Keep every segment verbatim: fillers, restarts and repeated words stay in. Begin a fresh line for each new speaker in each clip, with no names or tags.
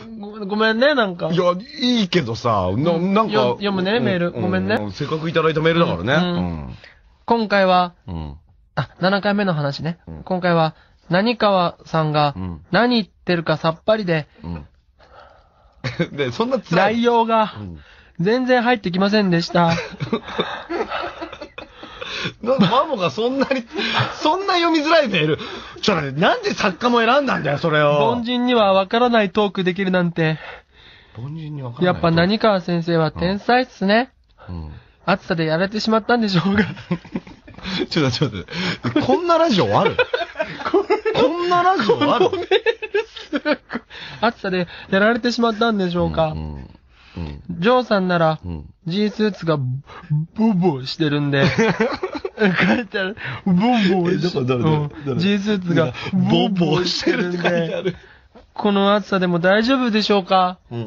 ごめんね、なんか。
いや、いいけどさ、な、なんか。
読むね、メール。ごめんね。
せっかくいただいたメールだからね。
今回は、あ、ななかいめの話ね。今回は、何川さんが、何言ってるかさっぱりで、
で、そんな辛い。
内容が、全然入ってきませんでした。
マモがそんなに、そんな読みづらいメール。ちょっとね、なんで作家も選んだんだよ、それを。
凡人にはわからないトークできるなんて。
凡人にわからない。
やっぱ何川先生は天才っすね。うん。暑さでやられてしまったんでしょうが。
ちょっとちょっと、こんなラジオあるこんなラジオある
暑さでやられてしまったんでしょうか。うんうんうん、ジョーさんなら、うん、G スーツがボボしてるんで、書いてある。ボボしてる。うん、G スーツがボボしてるんで、この暑さでも大丈夫でしょうか、うんうん、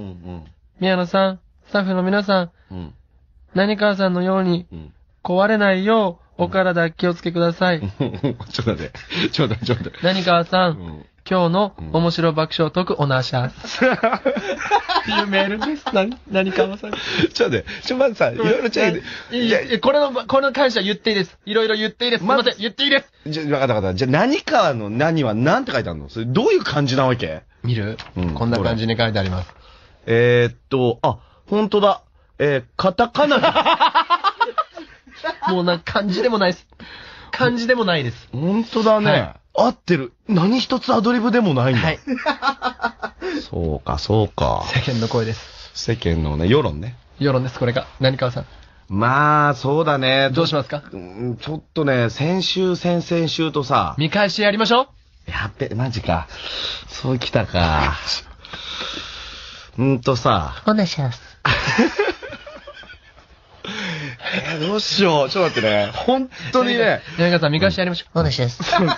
宮野さん、スタッフの皆さん、うん、何川さんのように、壊れないよう、お体気をつけください。ちょっ
と待って。ちょっと待って、ちょっと待って。
何川さん、うん今日の面白爆笑トークおなしゃす。っていうメールです。な、何かわさん。
ちょっと待って、ちょ、まずさ、いろいろチェック。
いや、いや、これの、この感謝言っていいです。いろいろ言っていいです。まず、言っていいです。
じゃ、わかったわかった。じゃ、何かの何は何て書いてあるのそれ、どういう漢字なわけ
見るうん。こんな感じに書いてあります。
えーっと、あ、ほんとだ。えー、カタカナ。
もうな、漢字でもないです。漢字でもないです。
ほんとだね。はい合ってる。何一つアドリブでもないんだ。はい。そうか、そうか。
世間の声です。
世間のね、世論ね。
世論です、これが。何川さん。
まあ、そうだね。
どうしますか？
うん、ちょっとね、先週、先々週とさ。
見返しやりましょ
う。やっべ、マジか。そうきたか。うんとさ。
お願いします。
えー、どうしよう。ちょっと待ってね。本当にね。
何川さん、見返しやりましょう。お願いします。何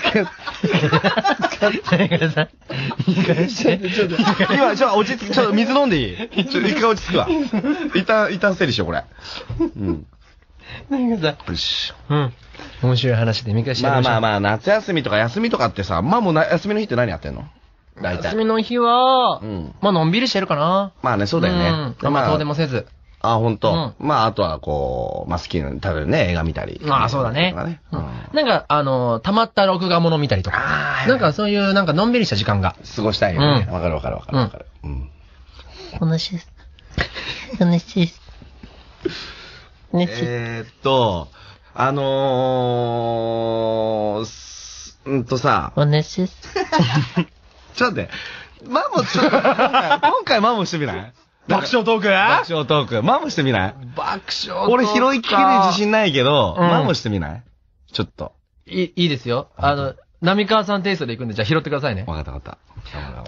川さん、見返し。
ちょっと、今、ちょっと落ち着く、ちょっと水飲んでいいちょっと一回落ち着くわ。一旦、一旦整理しよう、これ。うん。
何川さん。よし。うん。面白い話で見返しやりましょう。
まあまあまあ、夏休みとか休みとかってさ、まあもうな休みの日って何やってんの
大体。休みの日は、うん。まあ、のんびりしてるかな。
まあね、そうだよね。
うん。まあ、そうでもせず。
あ、ほんと。うん、まあ、あとは、こう、まあ、好きな、ただね、映画見たり。
ああ、そうだね。うん、なんか、あの、たまった録画物見たりとか。なんか、そういう、なんか、のんびりした時間が。
過ごしたいよね。わ、うん、かるわかるわかるわかる。うん。
楽しいです。楽しいです。
えーっと、あのー、うんとさ。
おねしです。
ちょっと待って。マモ、ちょっと、今回マモしてみない
爆笑トーク
爆笑トーク。マムしてみない
爆笑トーク。
俺拾いきれる自信ないけど、うん、マムしてみないちょっと。
いい、いいですよ。あの、浪川さんテイストで行くんで、じゃあ拾ってくださいね。
わかったわかった。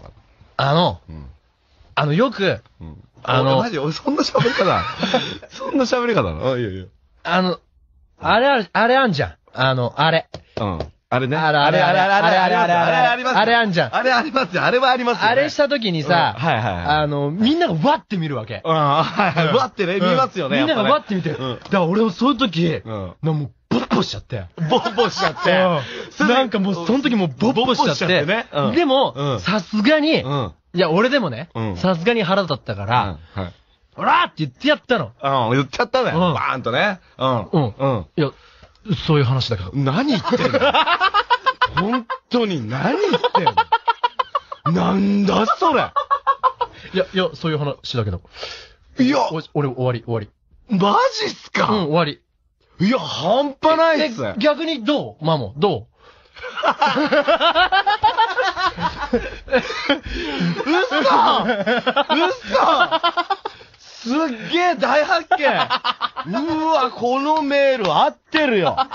あの、うん、あの、よく、うん、あの、
マジ俺そんな喋り方そんな喋り方なのあ、いやいや。
あの、あれある、あれあんじゃん。あの、あれ。
うん。あれね。
あれあれあれあれあれあれあれあれあります。あれあんじゃん。
あれありますよ。あれはありますよ。
あれした時にさ、
はいはい。
あの、みんながわって見るわけ。
うん、はいはい。わってね、見ますよね。
みんながわって見て。だから俺もそういう時、もう、ボッボしちゃって。
ボッボしちゃって。
なんかもう、その時もうボッボしちゃって。でも、さすがに、いや、俺でもね、さすがに腹立ったから、おらーって言ってやったの。
うん、言っちゃったね。バーンとね。うん。うん。うん。
いや、そういう話だけど。
何言ってんの本当に何言ってんのなんだそれ
いや、いや、そういう話だけど。
いや
俺終わり、終わり。
マジっすか
うん、終わり。
いや、半端ないっす。
逆にどうマモ、どう
嘘嘘すっげえ大発見うわ、このメール合ってるよ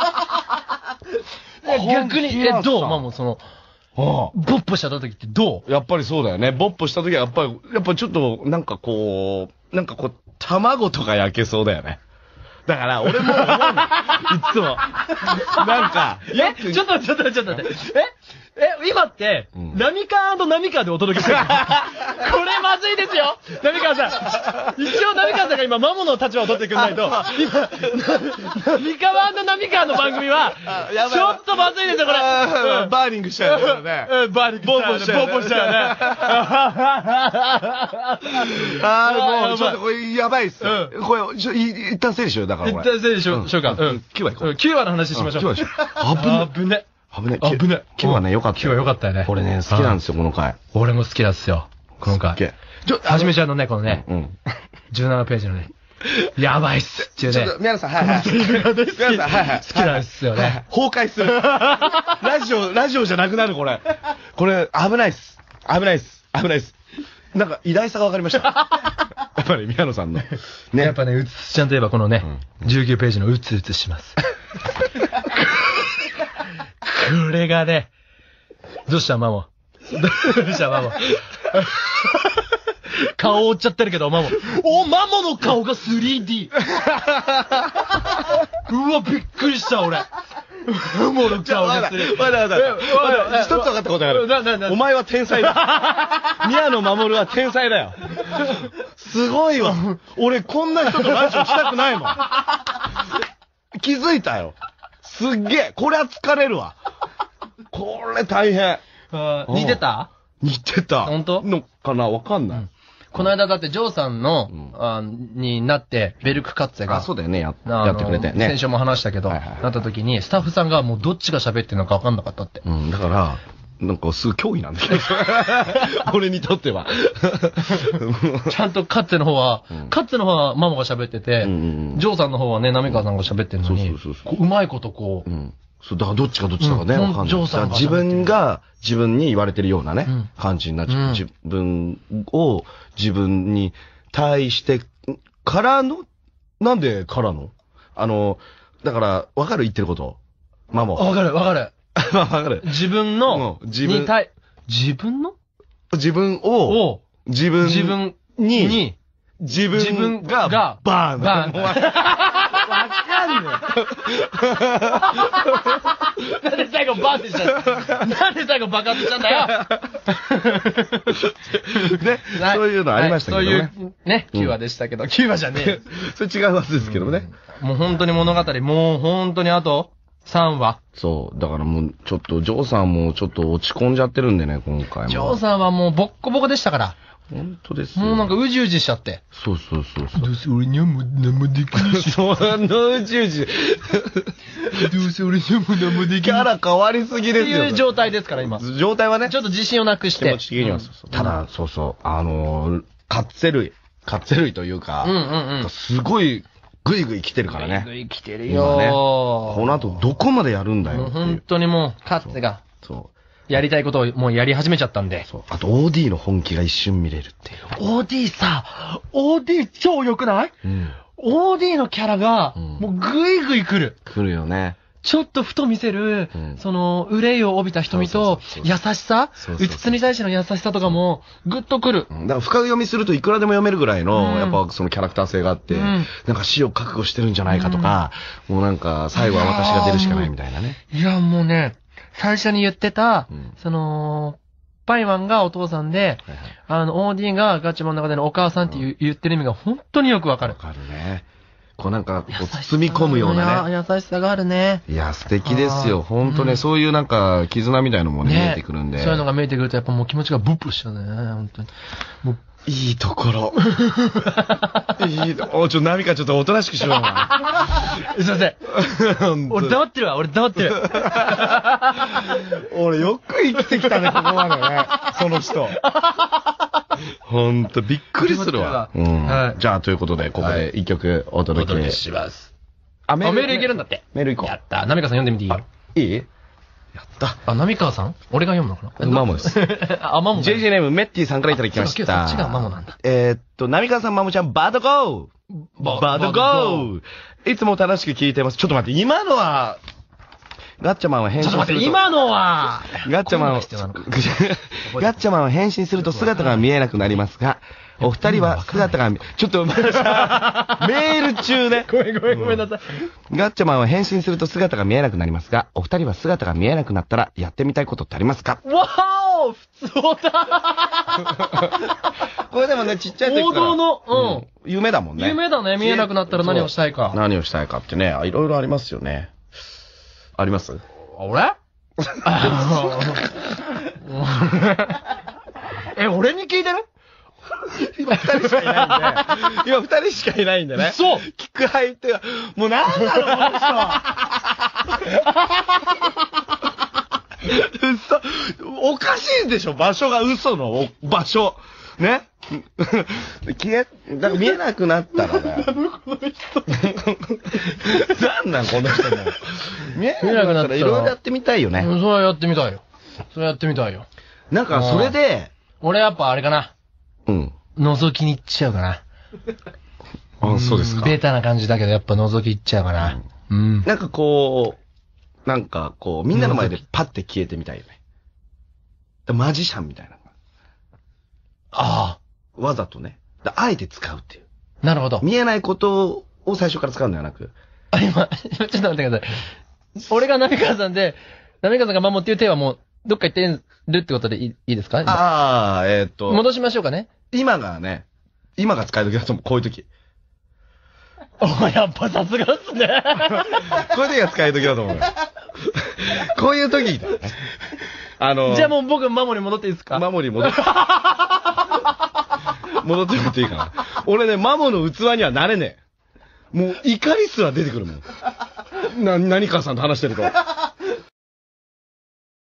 逆に、え、どうマモ、その、ボッポした時ってどう
やっぱりそうだよね。ボッポした時はやっぱり、やっぱちょっと、なんかこう、なんかこう、卵とか焼けそうだよね。だから、俺も思うの。いつも。なんか、
えちょっとちょっとちょっと待って。ええ今って、ナミカー&ナミカーでお届けしてるこれ間まずいですよ浪川さん。一応浪川さんが今、マモの立場を取ってくんないと、今、浪川の浪川の番組は、ちょっとまずいですよ、これ。
バーニングしちゃうよね。
バーニングしちゃう。ボンボンしちゃう。ボンボンしちゃうね。
あー、もう、ちょっとこれ、やばいっすよ。これ、一旦整理しよう、だから。
一旦整理しようか。
きゅうわ行こう。
きゅうわの話しましょう。
きゅうわでしょ。危ね。
危ね。
危ね。
危ね。
きゅうわね、よかった。
きゅうわよかったよね。
これね、好きなんですよ、この回。
俺も好きなんですよ。この回。ちょ、はじめちゃんのね、このね、じゅうななページのね、やばいっすっていうね。
ちょっと、宮野さん、はいはい。宮野さん、はいはい。
好きなんですよね。
崩壊する。ラジオ、ラジオじゃなくなる、これ。これ、危ないっす。危ないっす。危ないっす。なんか、偉大さが分かりました。やっぱり、宮野さんの。
ね。やっぱね、うつつちゃんといえば、このね、じゅうきゅうページのうつうつします。これがね、どうしたマモ。どうしたマモ。顔覆っちゃってるけど、マモ。お、マモの顔が スリーディー。うわ、びっくりした、俺。マモの顔が スリーディー。
まだまだ。まだ、一つ分かったことがある。お前は天才だ。宮野真守は天才だよ。すごいわ。俺、こんな人とラジオしたくないもん。気づいたよ。すっげえ。これは疲れるわ。これ大変。
似てた
似てた。
本当
のかなわかんない。
この間だってジョーさんの、あになって、ベルクカッツェが。
あ、そうだよね。やってくれてね。
先週も話したけど、なった時に、スタッフさんがもうどっちが喋ってるのかわかんなかったって。
うん、だから、なんかすぐ脅威なんだけど。俺にとっては。
ちゃんとカッツェの方は、カッツェの方はママが喋ってて、ジョーさんの方はね、浪川さんが喋ってるのに、うまいことこう、
そう、だからどっちかどっちだかね、わかんない。自分が自分に言われてるようなね、感じになっちゃう。自分を自分に対してからの、なんでからのあの、だから、わかる言ってること。マモ。
わかるわかる。
わかる。
自分の、自分、自分の
自分を、自分
自分
に、自分が、バーン。
バーン。わかんねえ。なんで最後バーンってしたんなんで最後爆発したんだよ。
ね。そういうのありましたけどね。
そういうね、きゅうわでしたけど、きゅうわじゃねえ。
それ違うはずですけどね。
もう本当に物語、もう本当にあと、さんわ。
そう。だからもう、ちょっと、ジョーさんもちょっと落ち込んじゃってるんでね、今回も。
ジョーさんはもうボッコボコでしたから。
本当ですよ。
もうなんかうじうじしちゃって。
そうそうそうそう。
どうせ俺にはもう何もできないし。
そのうじうじ。
どうせ俺にはもう何もできない。
キャラ変わりすぎですよ。
っていう状態ですから、今。
状態はね。
ちょっと自信をなくして。
気持ち的にはそうそう。ただ、そうそう。あの、カッツェ類。カッツェ類というか、
うんうんうん。
すごい、ぐいぐい来てるからね。
ぐいぐい来てるよね。こ
の後どこまでやるんだよ。
もう本当にもう、カッツェが。そう。やりたいことをもうやり始めちゃったんで。そう。
あと オーディー の本気が一瞬見れるっていう。
オーディー さ、オーディー 超良くない？うん。オーディー のキャラが、もうぐいぐい来る。
来るよね。
ちょっとふと見せる、うん、その、憂いを帯びた瞳と、優しさ、うつつに対しての優しさとかも、ぐっと来る。
だから深読みするといくらでも読めるぐらいの、うん、やっぱそのキャラクター性があって、うん、なんか死を覚悟してるんじゃないかとか、うん、もうなんか最後は私が出るしかないみたいなね。
いや、もうね、最初に言ってた、うん、その、パイマンがお父さんで、はいはい、あの、オーディーがガチマンの中でのお母さんっていう、うん、言ってる意味が本当によくわかる。
わかるね。こうなんか、こう包み込むような
ね。優しさがあるね。
いや、素敵ですよ。ほんとね、うん、そういうなんか、絆みたいなのもね、ね見えてくるんで。
そういうのが見えてくると、やっぱもう気持ちがブップしちゃうね。ほんとに。もう
いいところ。いいとお、ちょ、ナミカちょっとおとなしくしろよ、お前。
すいません。俺黙ってるわ、俺黙ってる。
俺よく生きてきたね、ここまでね。その人。ほんと、びっくりするわ。うん。はい、じゃあ、ということで、ここで一曲お届けします。
あ、メールいけるんだって。
メールいこう。
やった。ナミカさん読んでみていいよ。
いいやった。
あ、ナミカさん俺が読むのかな
マモです。
あ、マモ。
ジェイジェー ネーム、メッティさんからいただきました。
そっちがマモなんだ。
えっと、ナミカさん、マモちゃん、バードゴーバードゴーいつも楽しく聞いてます。ちょっと待って、今のは、ガッチャマンは変身すると。
ちょっと待って、今のは、
ガッチャマンを、ガッチャマンは変身すると姿が見えなくなりますが、お二人は姿が、ちょっと、メール中ね。
ごめんごめんごめんなさい。
ガッチャマンは変身すると姿が見えなくなりますが、お二人は姿が見えなくなったらやってみたいことってありますか？
わーお普通だ
これでもね、ちっちゃい時から。
王道の、うん。
夢だもんね。
夢だね。見えなくなったら何をしたいか。
何をしたいかってね、いろいろありますよね。あります？
俺え、俺に聞いてる？
今二人しかいないんで。今二人しかいないんでね。
そう。
聞く相手は、もうなんだろう、この人は。嘘。おかしいでしょ、場所が嘘の場所。ね。消え、だから見えなくなったらね。なんなん、この人も。見えなくなったらいろいろやってみたいよね。
うん、それはやってみたいよ。それやってみたいよ。
なんか、それで、
俺やっぱあれかな。
うん。
覗きに行っちゃうかな。
あ、そうですか。
ベタな感じだけど、やっぱ覗き行っちゃうかな。うん。
なんかこう、なんかこう、みんなの前でパッて消えてみたいよね。マジシャンみたいな。
ああ。
わざとね。あえて使うっていう。
なるほど。
見えないことを最初から使うんではなく。
あ、今、ちょっと待ってください。俺が浪川さんで、浪川さんが守っていう手はもう、どっか行ってるってことでいいいいですか？
ああ、えー、っと。
戻しましょうかね。
今がね、今が使い時だと思う、こういう時。
お、やっぱさすがっすね。
こういう時が使い時だと思うよ。こういう時だよね。あのー、
じゃあもう僕、守り戻っていいですか？
守り戻って。戻ってもっていいかな。俺ね、マモの器にはなれねえ。もう怒りすら出てくるもん。な、何かさんと話してると。